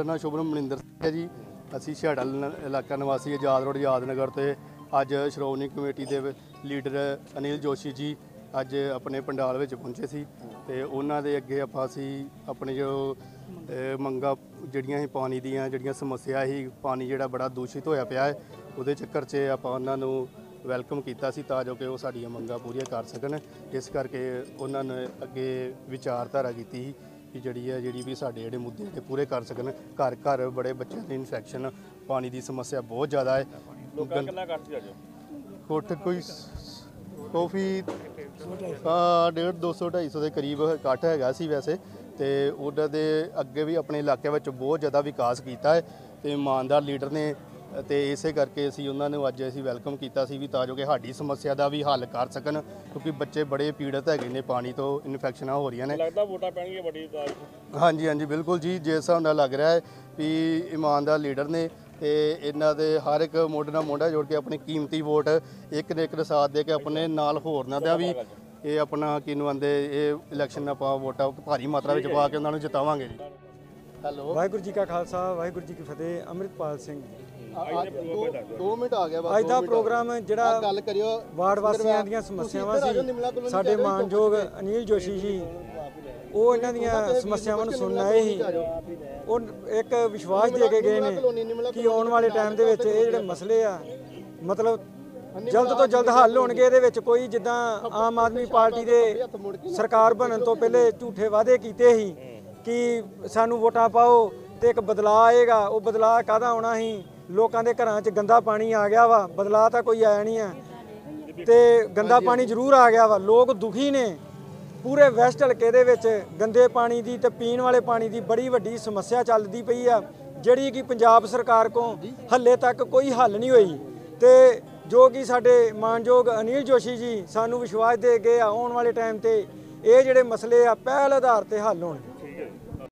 नाम शुभम मनिंदर सिंह है जी। असी छेड़ा इलाका निवासी आजाद रोड आजाद नगर तो अज श्रोमणी कमेटी के लीडर अनिल जोशी जी अज अपने पंडाल में पहुंचे सी ते उन्हां दे अगे आपां असी अपने जो मंगा जिहड़ियां पानी दियां जिहड़ियां समस्या ही पानी जिहड़ा बड़ा दूषित होया पिया है उहदे चक्कर च आपां उन्हां नूं वैलकम किया सी तां जो कि वो साडियां मंगां पूरीआं कर सकन। इस करके उन्हां ने अगे विचारधारा की कि जी भी साढ़े जोड़े मुद्दे जोड़े पूरे कर सकन। घर घर बड़े बच्चों की इन्फैक्शन पानी की समस्या बहुत ज़्यादा है। कोठ कोई काफ़ी 150-200-250 के करीब इकट्ठ हैगा सी वैसे तो उन्होंने अगे भी अपने इलाके में बहुत ज़्यादा विकास किया है तो ईमानदार लीडर ने तो इस करके असी उन्होंने अज असी वैलकम किया भी ताजो कि साड़ी समस्या का भी हल कर सकन क्योंकि बच्चे बड़े पीड़ित है पानी तो इन्फैक्शन हो रही ने। हाँ जी हाँ जी बिल्कुल जी जिस हिसाब नाल लग रहा है भी ईमानदार लीडर ने तो इन्हों दे हर एक मोढे नाल मोढा जोड़ के अपनी कीमती वोट एक ने एक साथ दे के अपने नाल होरना दा भी ये अपना किनू आंदे ये इलैक्शन आपां वोटां भारी मात्रा में पा के उन्होंने जितावांगे जी। हैलो वाहिगुरू जी का खालसा वाहिगुरू जी की फतेह। अमृतपाल सिंह 2 मिनट आ गया अज का प्रोग्राम जिहड़ा गल करियो वार्ड वासियों दी समस्यावां सी साडे मानयोग अनिल जोशी जी वो इन्हां दी समस्यावां नूं सुनन आए ही और एक विश्वास दे के गए ने कि आने वाले टाइम दे विच ये जिहड़े मसले आ मतलब जल्द तो जल्द हल होणगे। इहदे विच कोई जिद्दां आम आदमी पार्टी दे सरकार बनन तो पहले झूठे वादे कीते ही कि सानू वोटां पाओ तो एक बदलाव आएगा। वो बदलाव काहदा आउणा ही लोगों के घरां च गंदा पानी आ गया वा बदलाव तो कोई आया नहीं है तो गंदा पानी जरूर आ गया वा। लोग दुखी ने पूरे वैस्ट हल्के दे विच गंदे पानी की तो पीण वाले पानी की बड़ी वड्डी समस्या चलदी पई आ जिहड़ी कि पंजाब सरकार को हल्ले तक कोई हल नहीं हुई तो जो कि साडे मानयोग अनिल जोशी जी सानू विश्वास दे गए आने वाले टाइम ते ये जिहड़े मसले आ पहल आधार ते हल होणगे।